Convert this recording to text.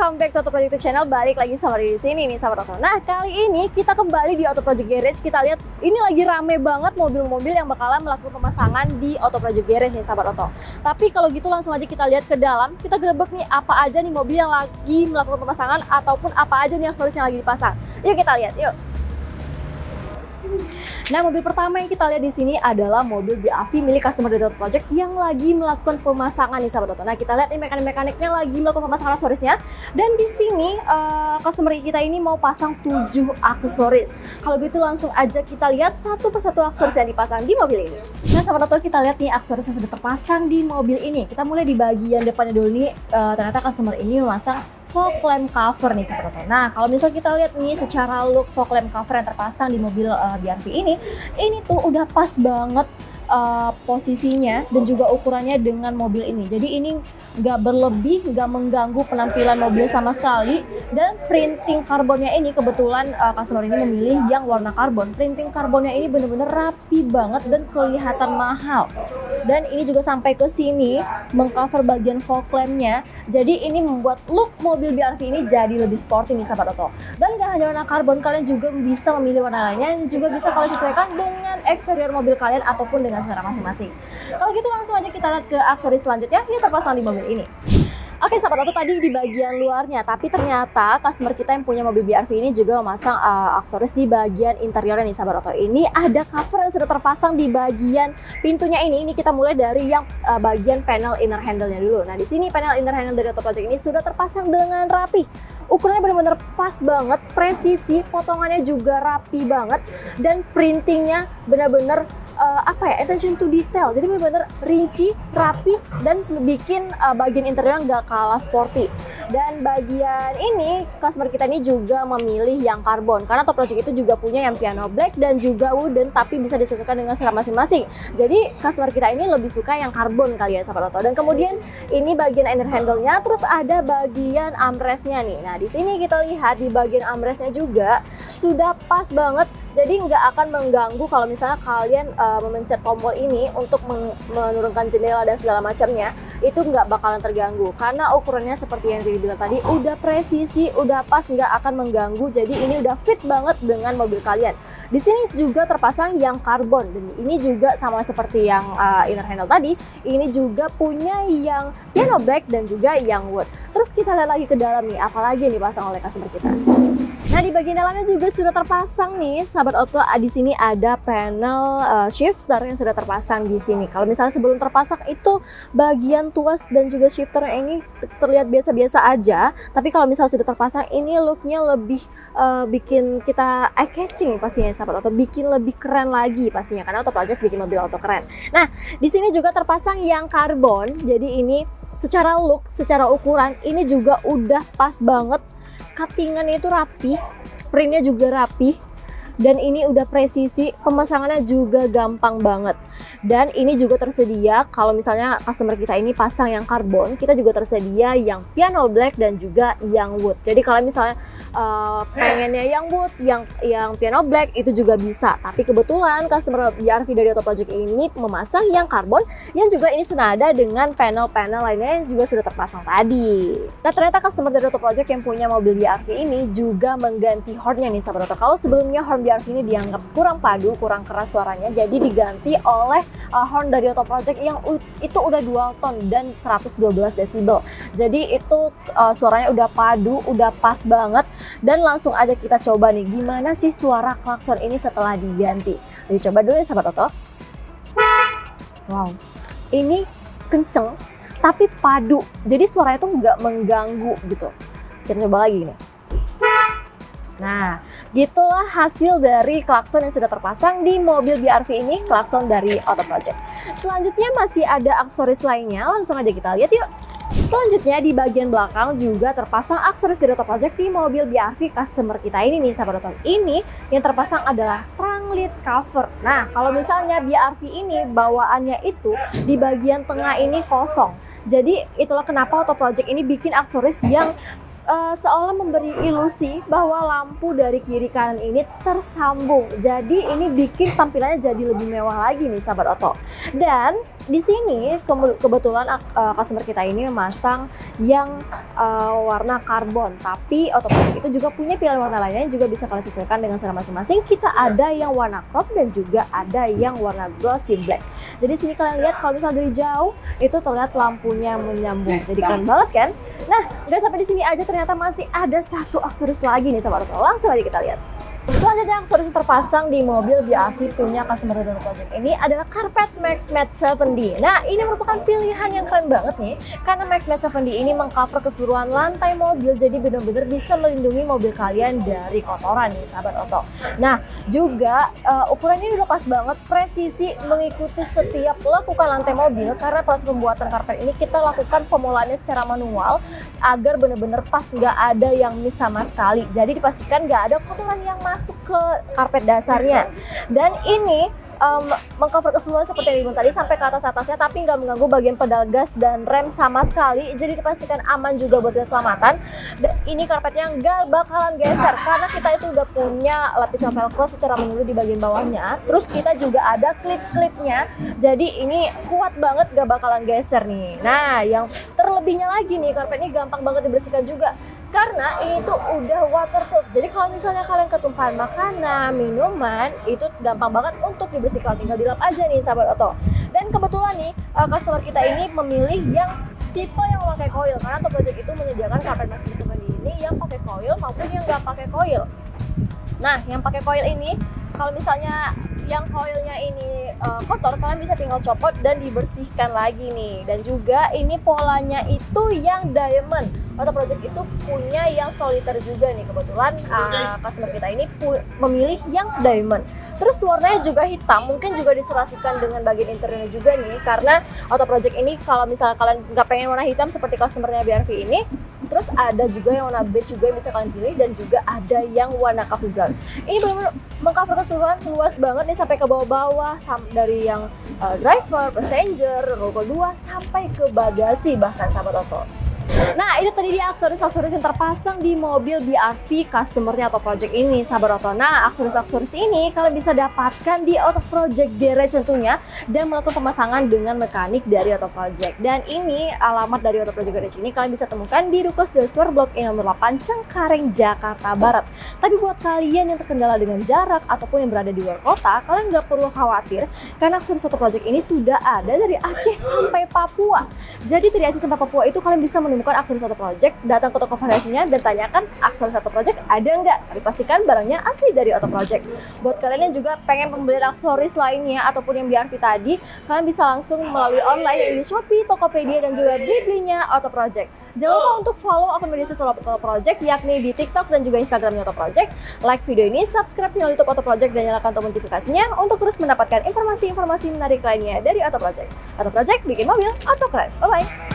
welcome back to Auto Project YouTube channel. Balik lagi sama di sini nih sahabat Auto. Nah, kali ini kita kembali di Auto Project Garage. Kita lihat ini lagi rame banget mobil-mobil yang bakalan melakukan pemasangan di Auto Project Garage nih sahabat Auto. Tapi kalau gitu langsung aja kita lihat ke dalam. Kita grebek nih apa aja nih mobil yang lagi melakukan pemasangan ataupun apa aja nih aksesoris yang lagi dipasang. Yuk kita lihat, yuk. Nah, mobil pertama yang kita lihat di sini adalah mobil BRV milik customer dari Auto Project yang lagi melakukan pemasangan nih sahabat Auto. Nah, kita lihat nih mekanik-mekaniknya lagi melakukan pemasangan aksesorisnya. Dan di sini customer kita ini mau pasang 7 aksesoris. Kalau gitu langsung aja kita lihat satu persatu aksesoris yang dipasang di mobil ini. Nah, sahabat Auto, kita lihat nih aksesoris yang sudah terpasang di mobil ini. Kita mulai di bagian depannya dulu nih. Ternyata customer ini memasang fog lamp cover nih sahabat Auto. Nah, kalau misal kita lihat nih secara look fog lamp cover yang terpasang di mobil BRV ini tuh udah pas banget posisinya dan juga ukurannya dengan mobil ini. Jadi ini nggak berlebih, nggak mengganggu penampilan mobil sama sekali. Dan printing karbonnya ini kebetulan customer ini memilih yang warna karbon. Printing karbonnya ini bener-bener rapi banget dan kelihatan mahal. Dan ini juga sampai ke sini mengcover bagian fog lampnya. Jadi ini membuat look mobil BRV ini jadi lebih sporty nih sahabat Auto. Dan nggak hanya warna karbon, kalian juga bisa memilih warna lainnya yang juga bisa kalian sesuaikan dengan eksterior mobil kalian ataupun dengan selera masing-masing. Kalau gitu langsung aja kita lihat ke aksesoris selanjutnya yang terpasang di mobil ini. Oke sahabat Auto, tadi di bagian luarnya, tapi ternyata customer kita yang punya mobil BRV ini juga memasang aksesoris di bagian interiornya nih sahabat Auto. Ini ada cover yang sudah terpasang di bagian pintunya ini. Ini kita mulai dari yang bagian panel inner handle-nya dulu. Nah, di sini panel inner handle dari Auto Project ini sudah terpasang dengan rapi. Ukurannya benar-benar pas banget, presisi, potongannya juga rapi banget, dan printingnya benar-benar attention to detail. Jadi benar-benar rinci, rapi, dan bikin bagian interiornya nggak kalah sporty. Dan bagian ini customer kita ini juga memilih yang karbon karena Auto Project itu juga punya yang piano black dan juga wooden, tapi bisa disesuaikan dengan selera masing-masing. Jadi customer kita ini lebih suka yang karbon kali ya sahabat Auto. Dan kemudian ini bagian inner handle-nya, terus ada bagian armrest-nya nih. Nah, di sini kita lihat di bagian armrest-nya juga sudah pas banget. Jadi nggak akan mengganggu kalau misalnya kalian memencet tombol ini untuk menurunkan jendela dan segala macamnya, itu nggak bakalan terganggu karena ukurannya seperti yang dibilang tadi udah presisi, udah pas, nggak akan mengganggu. Jadi ini udah fit banget dengan mobil kalian. Di sini juga terpasang yang karbon dan ini juga sama seperti yang inner handle tadi, ini juga punya yang piano black dan juga yang wood. Terus kita lihat lagi ke dalam nih, apalagi yang dipasang oleh customer kita. Nah, di bagian dalamnya juga sudah terpasang nih sahabat Auto. Di sini ada panel shifter yang sudah terpasang di sini. Kalau misalnya sebelum terpasang itu bagian tuas dan juga shifternya ini terlihat biasa-biasa aja, tapi kalau misalnya sudah terpasang ini looknya lebih bikin kita eye catching pastinya sahabat Auto, bikin lebih keren lagi pastinya karena Auto Project bikin mobil auto keren. Nah, di sini juga terpasang yang karbon. Jadi ini secara look, secara ukuran ini juga udah pas banget. Cuttingannya itu rapi, printnya juga rapi, dan ini udah presisi, pemasangannya juga gampang banget. Dan ini juga tersedia kalau misalnya customer kita ini pasang yang karbon, kita juga tersedia yang piano black dan juga yang wood. Jadi kalau misalnya pengennya yang wood, yang piano black itu juga bisa. Tapi kebetulan customer BRV dari Auto Project ini memasang yang karbon yang juga ini senada dengan panel-panel lainnya yang juga sudah terpasang tadi. Nah, ternyata customer dari Auto Project yang punya mobil BRV ini juga mengganti hornnya nih sahabat Auto. Kalau sebelumnya horn BRV ini dianggap kurang padu, kurang keras suaranya, jadi diganti oleh horn dari Auto Project yang itu udah dual tone dan 112 decibel. Jadi itu suaranya udah padu, udah pas banget. Dan langsung aja kita coba nih gimana sih suara klakson ini setelah diganti. Jadi coba dulu ya sahabat Auto. Wow, ini kenceng tapi padu, jadi suaranya tuh nggak mengganggu gitu. Kita coba lagi nih. Nah, gitulah hasil dari klakson yang sudah terpasang di mobil BRV ini, klakson dari Auto Project. Selanjutnya masih ada aksesoris lainnya, langsung aja kita lihat yuk. Selanjutnya di bagian belakang juga terpasang aksesoris dari Auto Project di mobil BRV customer kita ini nih sahabat Auto. Ini yang terpasang adalah trunk lid cover. Nah, kalau misalnya BRV ini bawaannya itu di bagian tengah ini kosong. Jadi itulah kenapa Auto Project ini bikin aksesoris yang seolah memberi ilusi bahwa lampu dari kiri kanan ini tersambung. Jadi ini bikin tampilannya jadi lebih mewah lagi nih sahabat Auto. Dan di sini kebetulan customer kita ini memasang yang warna karbon, tapi Auto Project itu juga punya pilihan warna lainnya yang juga bisa kalian sesuaikan dengan selera masing-masing. Kita ada yang warna crop dan juga ada yang warna glossy black. Jadi sini kalian lihat kalau misalnya dari jauh itu terlihat lampunya menyambung, jadi keren banget kan? Nah, nggak sampai di sini aja, ternyata masih ada satu aksesoris lagi nih sahabat Auto. Langsung aja kita lihat. Selanjutnya aksesoris yang terpasang di mobil BRV punya customer Auto Project ini adalah karpet Max Matte 7D. Nah, ini merupakan pilihan yang keren banget nih, karena Max Matte 7D ini mengcover keseluruhan lantai mobil, jadi benar-benar bisa melindungi mobil kalian dari kotoran nih sahabat Auto. Nah, juga ukurannya udah pas banget, presisi mengikuti setiap lekukan lantai mobil, karena proses pembuatan karpet ini kita lakukan pemulaannya secara manual agar benar-benar pas, nggak ada yang miss sama sekali. Jadi dipastikan nggak ada kotoran yang masuk ke karpet dasarnya. Dan ini mengcover keseluruhan seperti yang dibilang tadi sampai ke atasnya, tapi nggak mengganggu bagian pedal gas dan rem sama sekali. Jadi dipastikan aman juga buat keselamatan. Dan ini karpetnya nggak bakalan geser karena kita itu udah punya lapisan velcro secara menyeluruh di bagian bawahnya. Terus kita juga ada klip-klipnya. Jadi ini kuat banget, nggak bakalan geser nih. Nah, yang terlebihnya lagi nih, karpet ini gampang banget dibersihkan juga. Karena ini tuh udah waterproof. Jadi kalau misalnya kalian ketumpahan makanan, minuman, itu gampang banget untuk dibersihkan. Tinggal dilap aja nih sahabat Auto. Dan kebetulan nih customer kita ini memilih yang tipe yang memakai coil, karena Auto Project itu menyediakan karpet Max seperti ini yang pakai coil maupun yang nggak pakai coil. Nah, yang pakai coil ini kalau misalnya yang coilnya ini kotor, kalian bisa tinggal copot dan dibersihkan lagi nih. Dan juga ini polanya itu yang diamond. Auto Project itu punya yang soliter juga nih, kebetulan customer kita ini memilih yang diamond. Terus warnanya juga hitam, mungkin juga diserasikan dengan bagian interiornya juga nih, karena Auto Project ini kalau misalnya kalian nggak pengen warna hitam seperti customernya BRV ini, terus ada juga yang warna beige juga yang bisa kalian pilih, dan juga ada yang warna coffee brown. Ini benar-benar mengcover keseluruhan, luas banget nih sampai ke bawah-bawah, dari yang driver, passenger, row kedua sampai ke bagasi bahkan sahabat Auto. Nah, itu tadi dia aksesoris-aksesoris yang terpasang di mobil BRV customernya Auto Project ini sahabat Auto. Nah, aksesoris-aksesoris ini kalian bisa dapatkan di Auto Project Garage tentunya, dan melakukan pemasangan dengan mekanik dari Auto Project. Dan ini alamat dari Auto Project Garage ini kalian bisa temukan di Ruko Square Blok E nomor 8 Cengkareng, Jakarta Barat. Tapi buat kalian yang terkendala dengan jarak ataupun yang berada di luar kota, kalian nggak perlu khawatir karena aksesoris Auto Project ini sudah ada dari Aceh sampai Papua. Jadi dari Aceh sampai Papua itu kalian bisa menemukan aksesoris Auto Project, datang ke toko variasinya dan tanyakan aksesoris Auto Project ada nggak. Tapi pastikan barangnya asli dari Auto Project. Buat kalian yang juga pengen pembelian aksesoris lainnya ataupun yang BRV tadi, kalian bisa langsung melalui online di Shopee, Tokopedia, dan juga Blibli-nya Auto Project. Jangan lupa untuk follow akun media sosial Auto Project, yakni di TikTok dan juga Instagramnya Auto Project. Like video ini, subscribe channel YouTube Auto Project, dan nyalakan tombol notifikasinya untuk terus mendapatkan informasi-informasi menarik lainnya dari Auto Project. Auto Project, bikin mobil auto keren. Bye-bye!